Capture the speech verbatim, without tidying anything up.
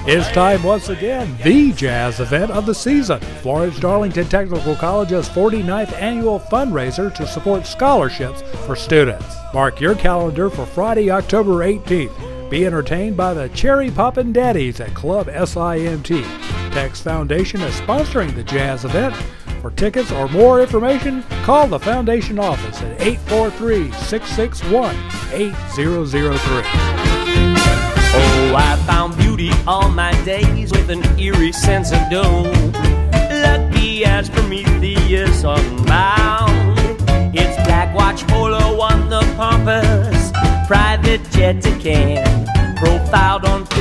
It's time once again, the jazz event of the season. Florence Darlington Technical College's forty-ninth annual fundraiser to support scholarships for students. Mark your calendar for Friday, October eighteenth. Be entertained by the Cherry Poppin' Daddies at Club S I M T. Tex Foundation is sponsoring the jazz event. For tickets or more information, call the Foundation office at eight four three, six six one, eight zero zero three. Oh, I found beauty all my days with an eerie sense of doom. Lucky as Prometheus unbound. It's Black Watch Polo on the pompous private jet to Cannes, profiled on